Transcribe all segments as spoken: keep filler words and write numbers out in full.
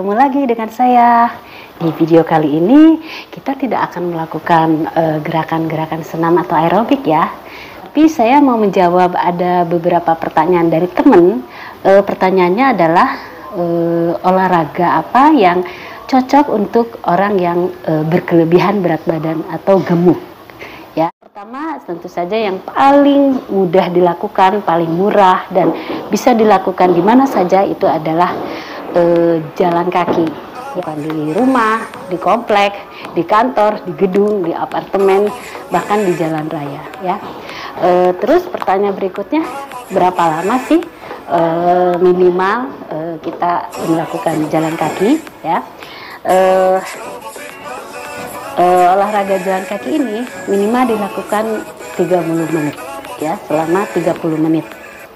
Ketemu lagi dengan saya. Di video kali ini kita tidak akan melakukan gerakan-gerakan uh, senam atau aerobik ya. Tapi saya mau menjawab ada beberapa pertanyaan dari teman. Uh, pertanyaannya adalah uh, olahraga apa yang cocok untuk orang yang uh, berkelebihan berat badan atau gemuk. Ya, pertama tentu saja yang paling mudah dilakukan, paling murah dan bisa dilakukan di mana saja itu adalah uh, jalan kaki. Bukan di rumah, di komplek, di kantor, di gedung, di apartemen, bahkan di jalan raya ya. E, terus pertanyaan berikutnya, berapa lama sih e, minimal e, kita melakukan jalan kaki ya? E, e, olahraga jalan kaki ini minimal dilakukan tiga puluh menit ya, selama tiga puluh menit.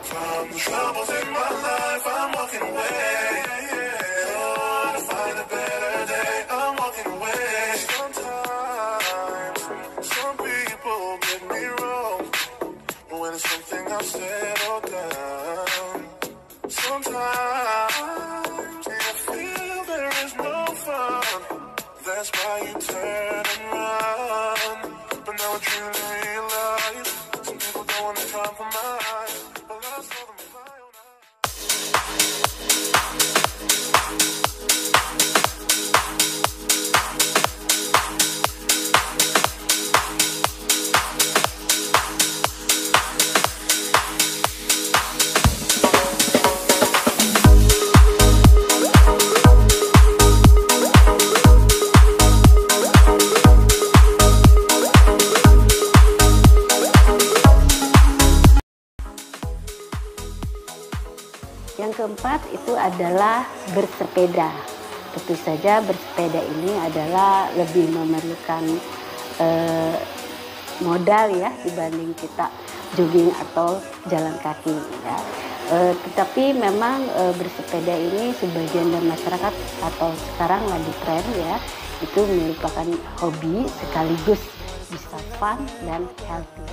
Yang keempat itu adalah bersepeda. Tentu saja bersepeda ini adalah lebih memerlukan eh, modal ya dibanding kita jogging atau jalan kaki ya. Eh, tetapi memang eh, bersepeda ini sebagian dari masyarakat atau sekarang lagi tren ya, itu merupakan hobi sekaligus bisa fun dan healthy.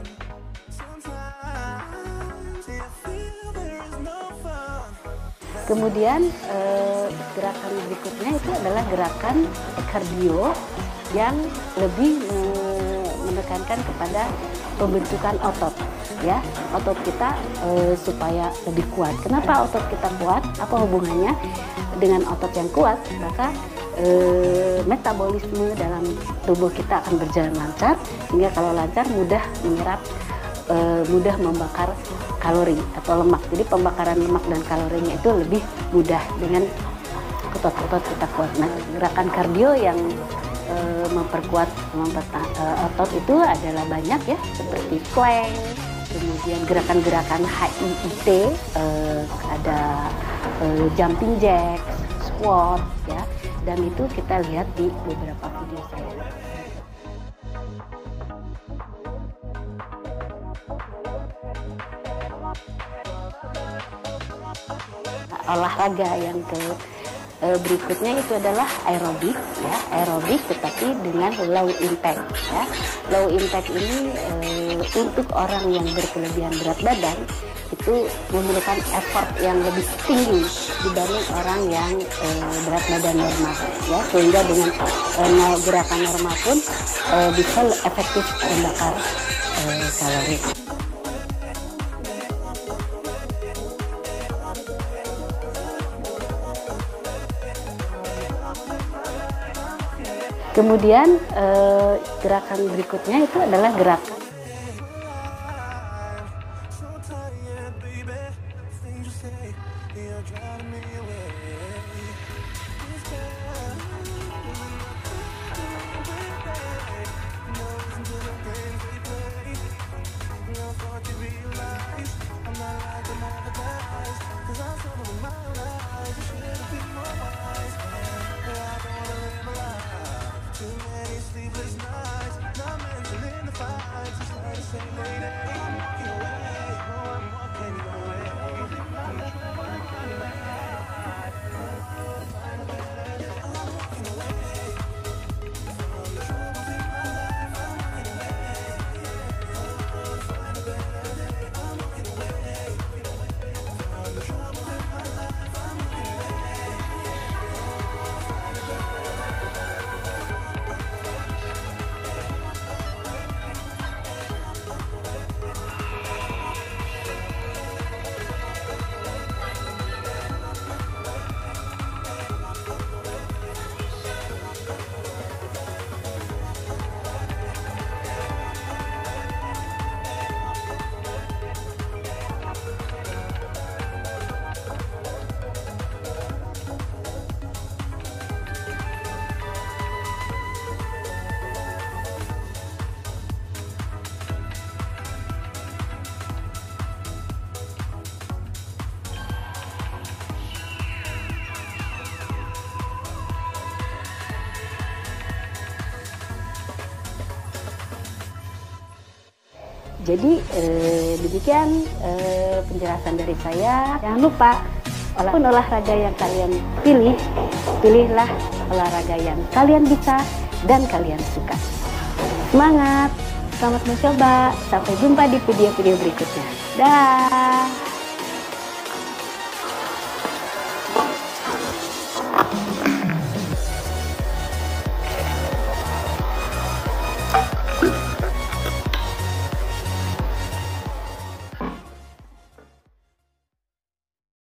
Kemudian eh, gerakan berikutnya itu adalah gerakan kardio yang lebih eh, menekankan kepada pembentukan otot ya, otot kita eh, supaya lebih kuat. Kenapa otot kita kuat? Apa hubungannya dengan otot yang kuat? Maka eh, metabolisme dalam tubuh kita akan berjalan lancar, sehingga kalau lancar mudah menyerap, eh, mudah membakar kalori atau lemak. Jadi pembakaran lemak dan kalorinya itu lebih mudah dengan otot-otot kita kuat. Nah, gerakan kardio yang e, memperkuat memperta, e, otot itu adalah banyak ya, seperti plank, kemudian gerakan-gerakan H I I T, e, ada e, jumping jack, squat ya, dan itu kita lihat di beberapa video saya. Olahraga yang ke e, berikutnya itu adalah aerobik ya, aerobik tetapi dengan low impact ya. Low impact ini e, untuk orang yang berkelebihan berat badan itu memerlukan effort yang lebih tinggi dibanding orang yang e, berat badan normal ya, sehingga dengan e, gerakan normal pun e, bisa efektif membakar e, kalori. Kemudian eh, gerakan berikutnya itu adalah gerakan Jadi eh, demikian eh, penjelasan dari saya. Jangan lupa, walaupun olahraga yang kalian pilih, pilihlah olahraga yang kalian bisa dan kalian suka. Semangat, selamat mencoba. Sampai jumpa di video-video berikutnya. Dah.